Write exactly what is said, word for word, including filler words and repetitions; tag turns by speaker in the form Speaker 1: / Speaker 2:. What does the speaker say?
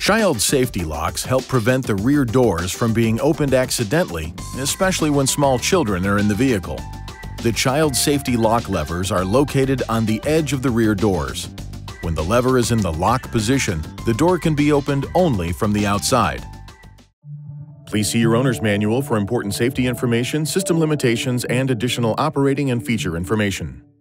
Speaker 1: Child safety locks help prevent the rear doors from being opened accidentally, especially when small children are in the vehicle. The child safety lock levers are located on the edge of the rear doors. When the lever is in the lock position, the door can be opened only from the outside. Please see your owner's manual for important safety information, system limitations, and additional operating and feature information.